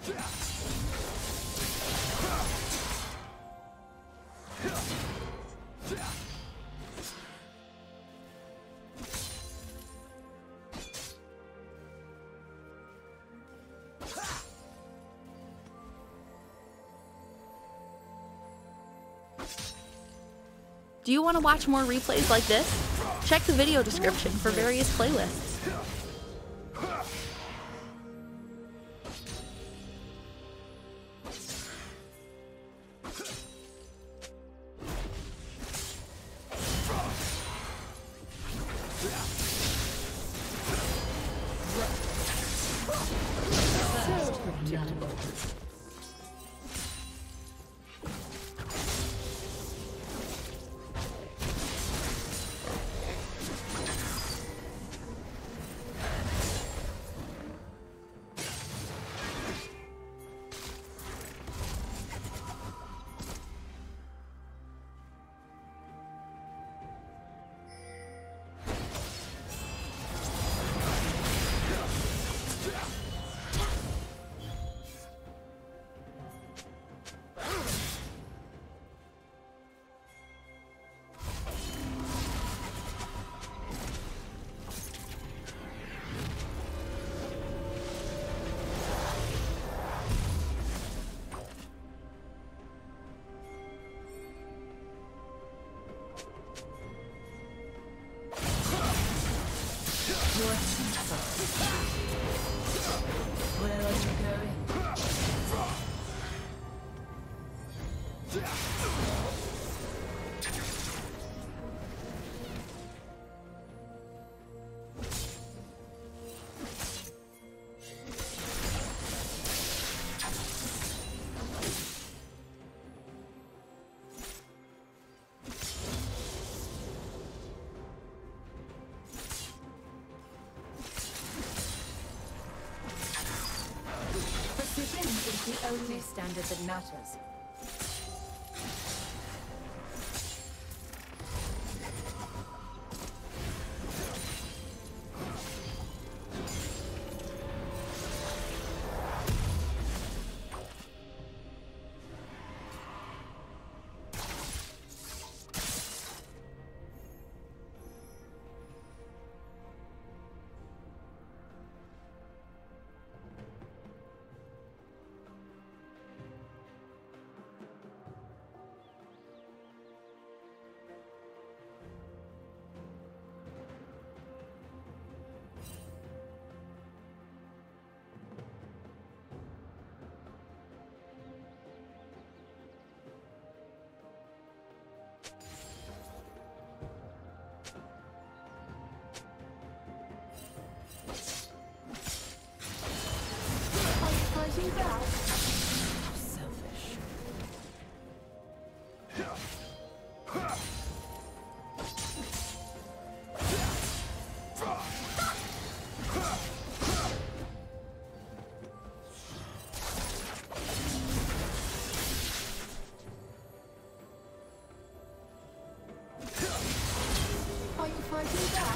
Do you want to watch more replays like this? Check the video description for various playlists. Where are you going? The only standard that matters. Selfish. Are you fighting back?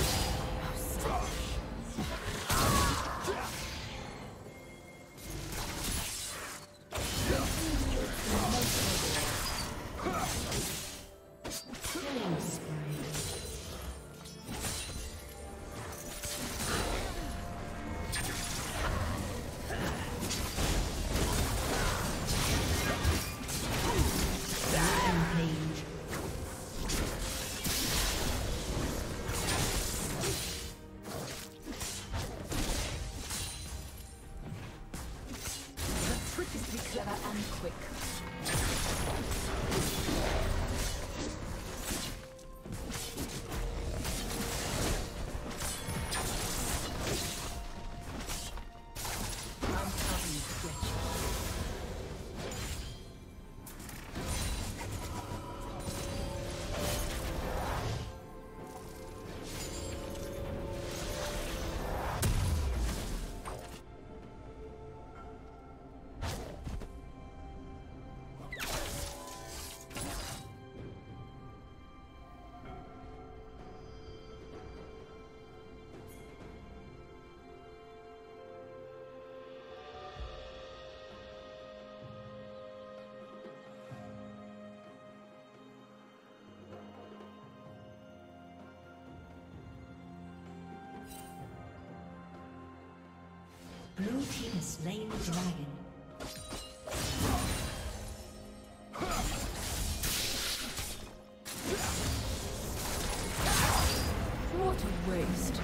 Clever and quick. I'm coming to get you. Blue team has slain the dragon. What a waste.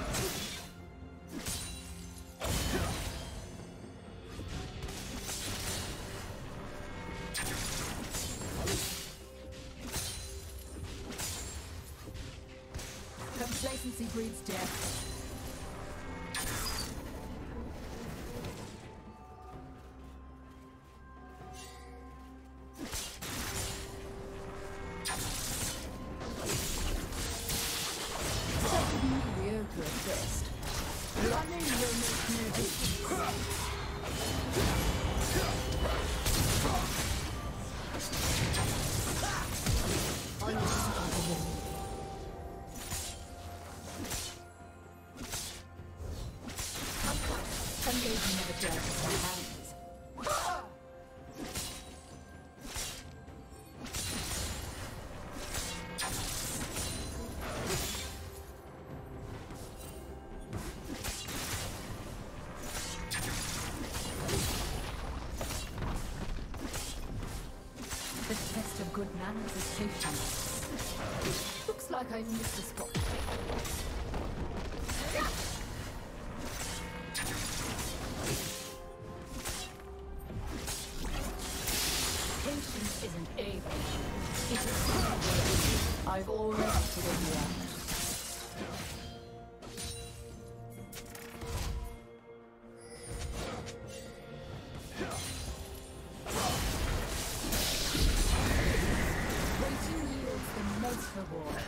Complacency breeds death. Mediocre at best. Running will make no difference. Some days you never dare to my hands. The test of good manners is patience. Looks like I missed a spot. Patience isn't able. It is. I've already figured you out. Waiting yields the most reward.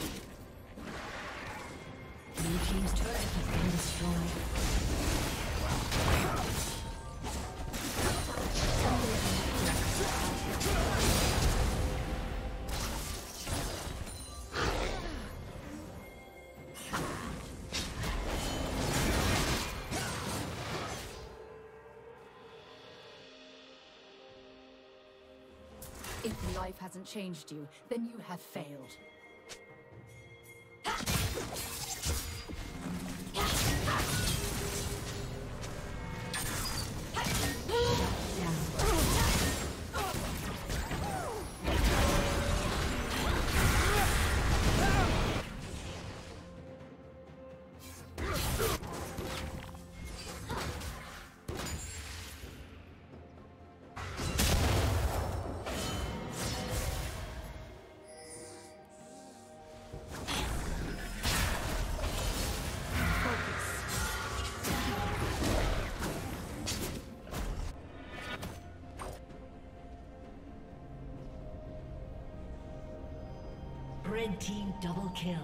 Blue team's turret has been destroyed. If life hasn't changed you, then you have failed. Red team double kill.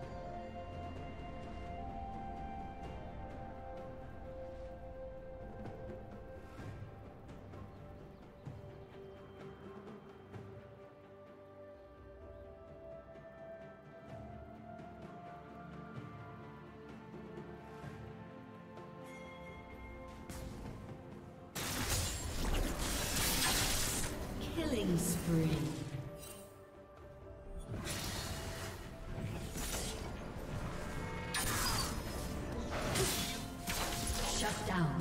Killing spree. Shut down.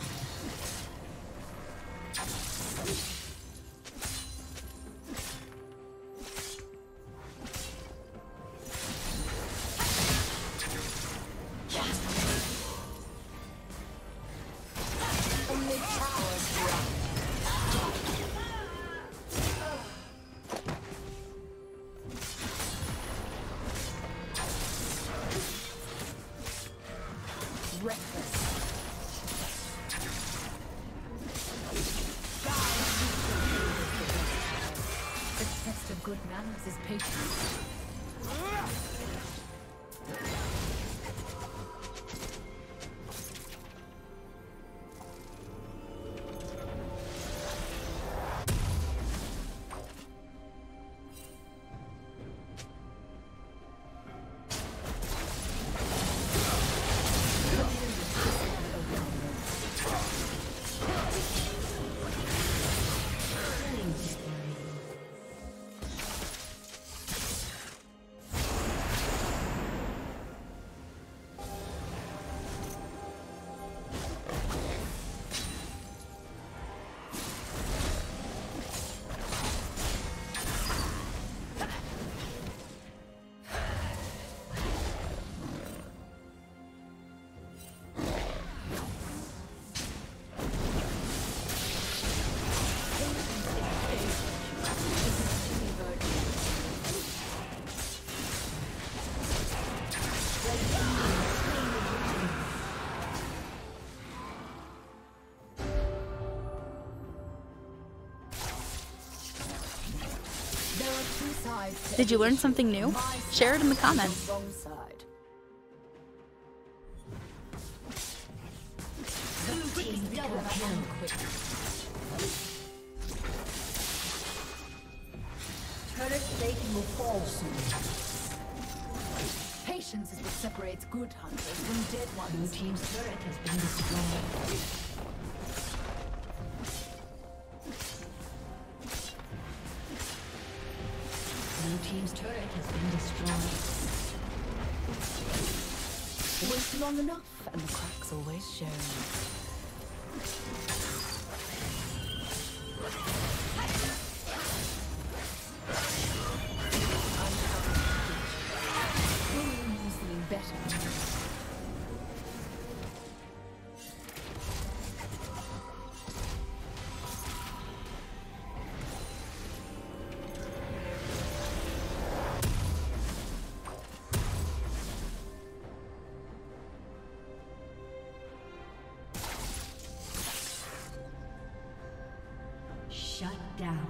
Good manners is patience. sides. Did you learn something new? Share it in the comments. Wrong side. Blue team double kill. Turret plating will fall soon. Patience is what separates good hunters from dead Blue ones. team's turret has been destroyed. Blue team's turret has been destroyed. Wait long enough, and the cracks always show. Better. Shut down.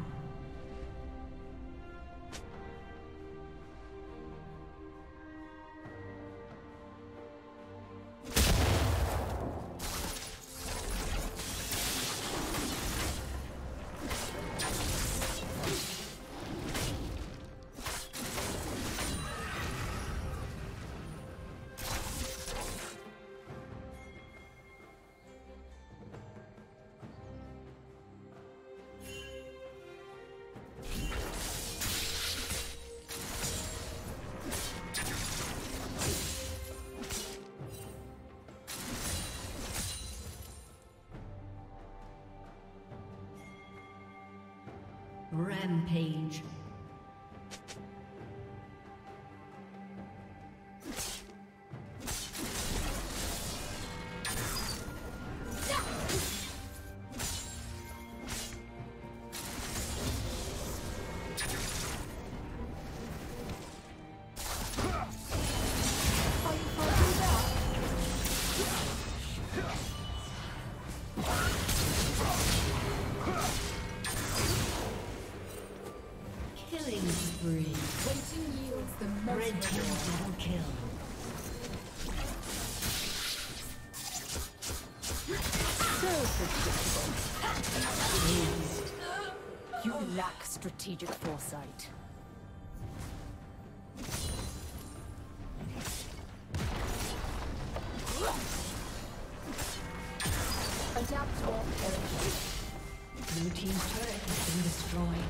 Rampage. Killing spree. Waiting yields the most. Red team double kill. So predictable. You lack strategic foresight. Adapt or perish. Blue team's turret has been destroyed.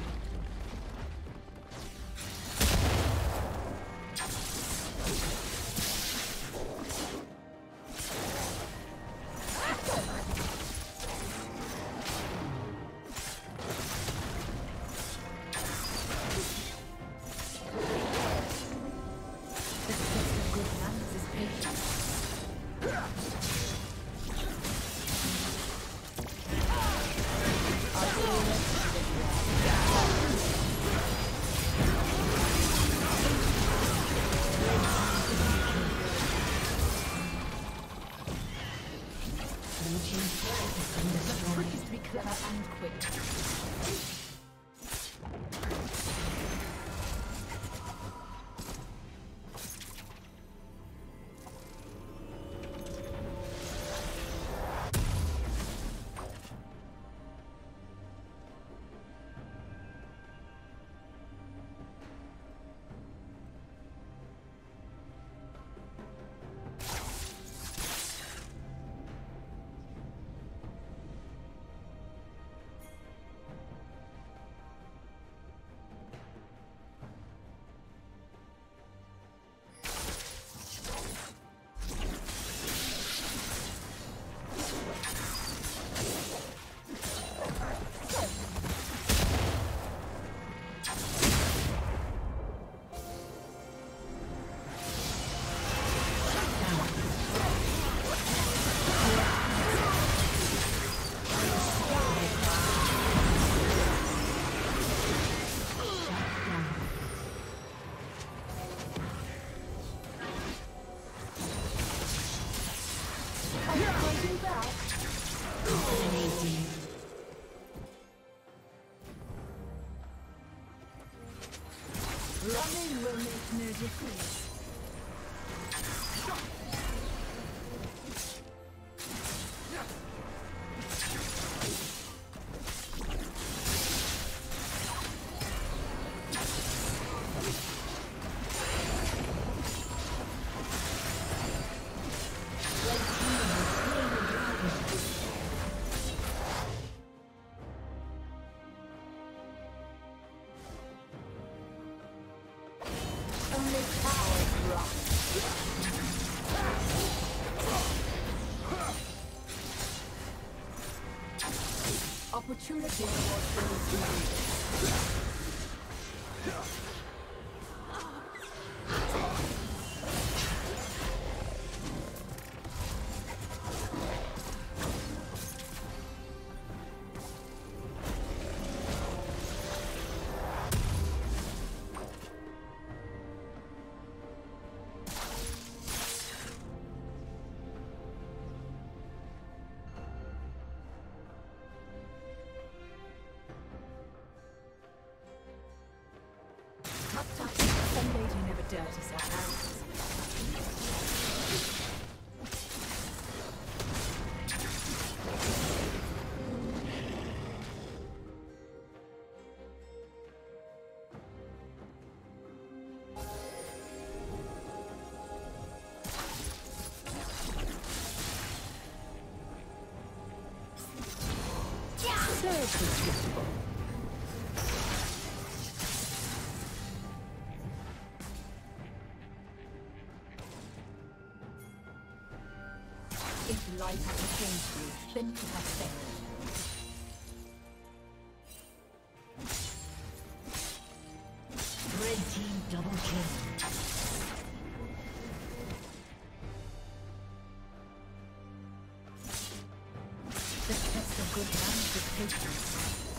The trick is to be clever and quick. No difference. Opportunity was some lady never dirties her hands. So predictable. If life has changed you, then you have failed. Red team double kill. The test of good manners is patience.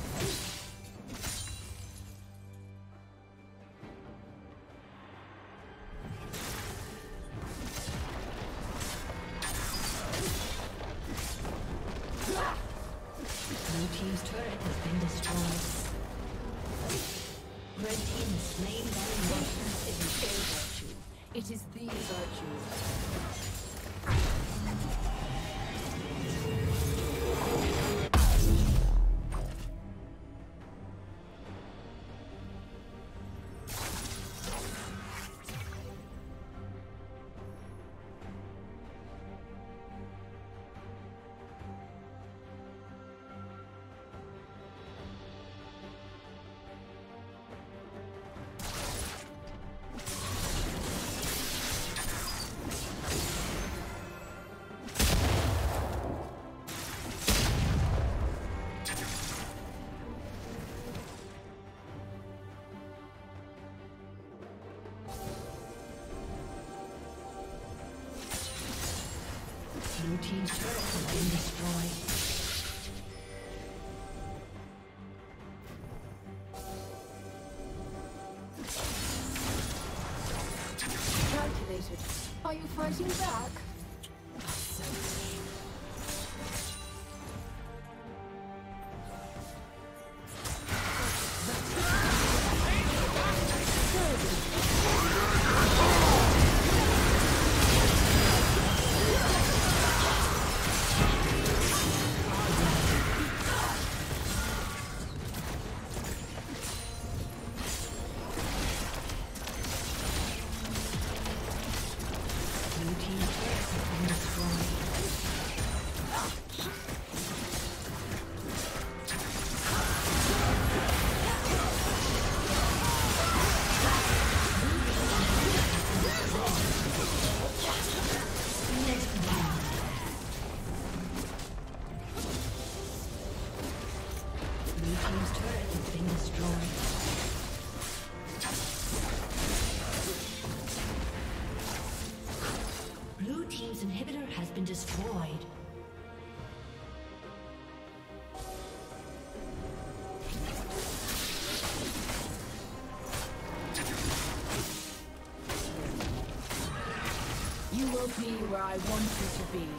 Blue team's turret has been destroyed. Red team is slain by Patience isn't a virtue. It is the virtue. Blue team's turret has been destroyed. Calculated. Are you fighting back? Blue team's inhibitor has been destroyed. You will be where I want you to be.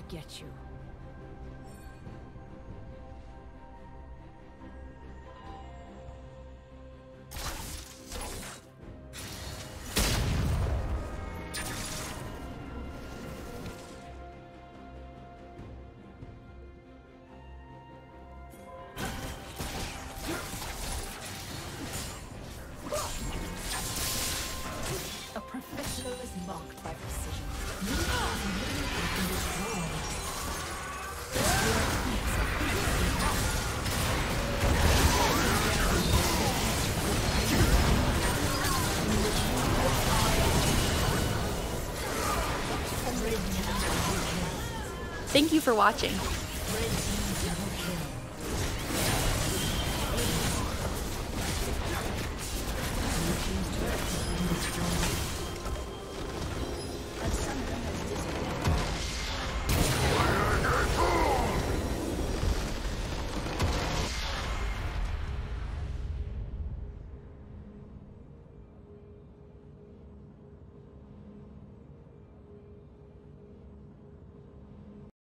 get you. A professional is marked by precision. Thank you for watching.